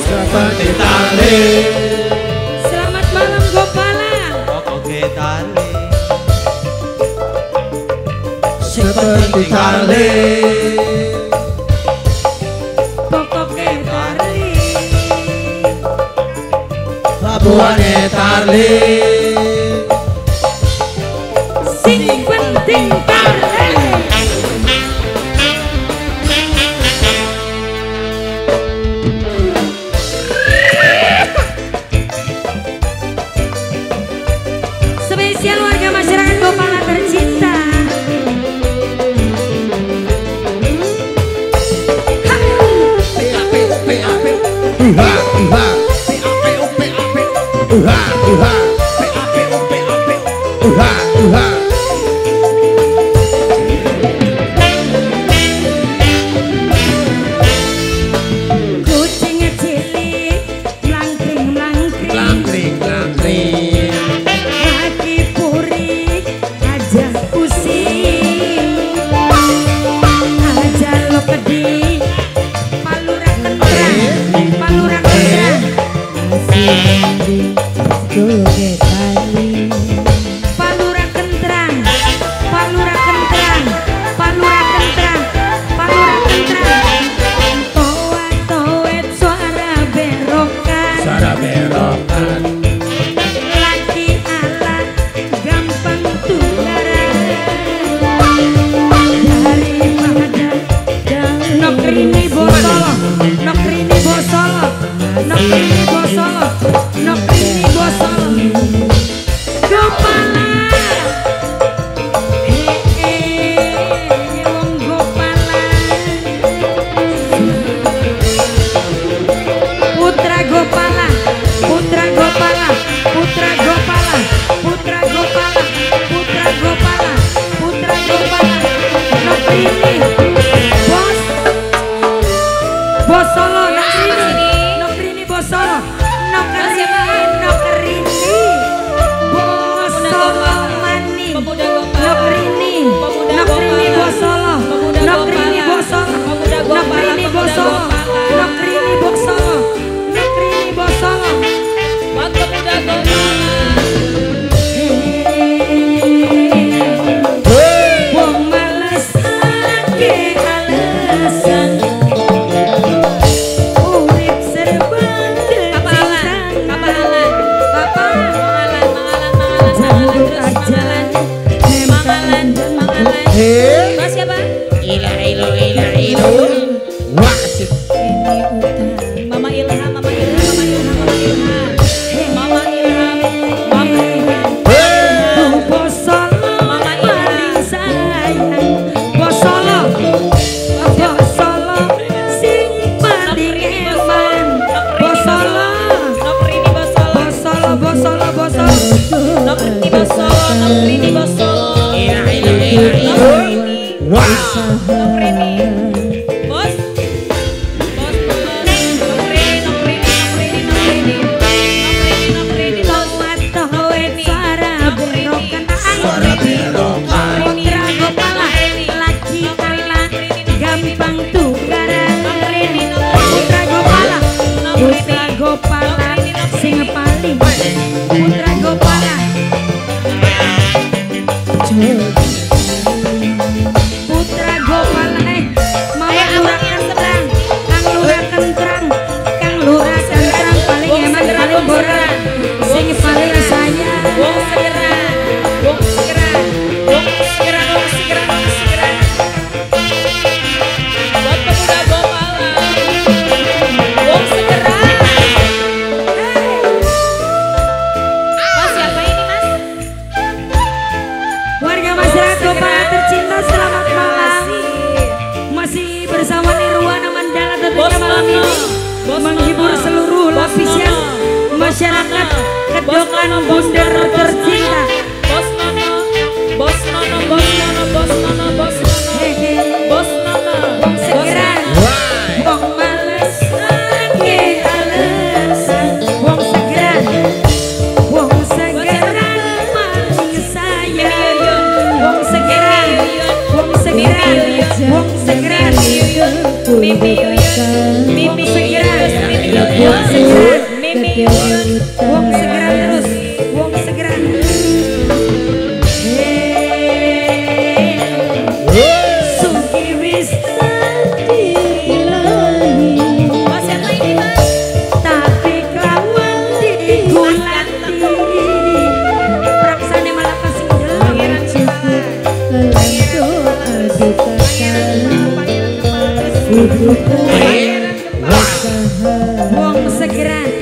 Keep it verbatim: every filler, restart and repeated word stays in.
seperti tali. Selamat malam Gopala. Oke tali Seperti tali. Pokoknya tali. Labuane tali. Sing penting tali. Spesial warga masyarakat Gopala tercinta. Uha uha. Uha uha. Uha uha. Kucing cilik langkring langkring. Langkring langkring. Laki puri aja pusing. Aja lo pedih. Palura kentrang. Palura kentrang. Palura kentrang. Palura kentrang. Palura kentrang. Palura kentrang. Toa toet suara berokan. Suara berokan. Laki ala gampang tukaran. Daripada nokrini bosolo, nokrini bosolo, nokrini bosolo, nokrini bosolo. Gopala, hehehe, wong Gopala. Putra Gopala, putra Gopala, putra Gopala, putra Gopala, putra Gopala, putra Gopala. Nokrini, bos, bos Solo, Nokrini, Nokrini bos Solo, Nokrini, Nokrini, bos Solo mani, Nokrini, Nokrini bos Solo, Nokrini bos Solo, Nokrini bos Solo, Nokrini bos Solo, Nokrini bos Solo. Wong males ake alasan. Urip serba kecintaan. Kapalan, kapalan, mangalan, mangalan, mangalan, mangalan, terus mangalan, mangalan, mangalan. Eh. Mas siapa? Ila ilo ila ilo. Wah, asik. Ini utang. Mama Ilham, Mama Ilham, Mama Ilham, Mama Ilham. Mama Ilham, Mama Ilham. Bos Solo, Mama paling sayang. Bos Solo, Bos Solo, sing paling eman. Bos Solo, Nokrini Bos Solo, Bos Solo, Bos Solo, Bos Solo, Nokrini Bos Solo, Nokrini Bos Solo. Ila ilo ila ilo. Wah. Nokrini, Bos, Bos, Nokrini, Nokrini, Nokrini, Nokrini, Nokrini, Nokrini, Toat toet suara berokan. Suara berokan. Putra Gopala, laki ala gampang tukaran. Putra Gopala, Putra Gopala, sing paling. Putra Gopala, Putra Gopala, eh, Mama Lurah Kentrang, Kang Lurah Kentrang, Kang Lurah Kentrang paling hemat paling boran, sing paling sayang. Wong segera, wong segera, wong segera, wong segera, wong segera. Buat pemuda Gopala, wong segera. Mas siapa ini mas? Warga masyarakat Gopala tercinta, selamat malam. Masih bersama Nirwana Mandala tentunya malam ini menghibur seluruh lapisan masyarakat Kedokan Bundar tercinta. Bos Nono, Bos Nono, Bos Nono, Bos Nono, Bos Nono, Bos Nono, segera. Wong males ake alasan. Wong segera, wong segera maling sayang. Wong segera, wong segera, wong segera. Mimpi Yuyun, mimpi Yuyun, mimpi Yuyun. Wong segeran